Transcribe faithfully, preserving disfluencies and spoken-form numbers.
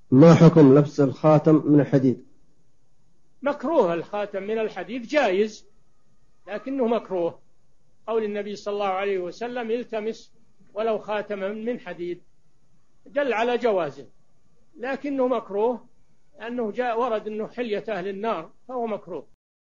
ما حكم لبس الخاتم من الحديد؟ مكروه الخاتم من الحديد، جائز لكنه مكروه، قول النبي صلى الله عليه وسلم التمس ولو خاتما من حديد، دل على جوازه، لكنه مكروه لأنه جاء ورد أنه حلية أهل النار، فهو مكروه.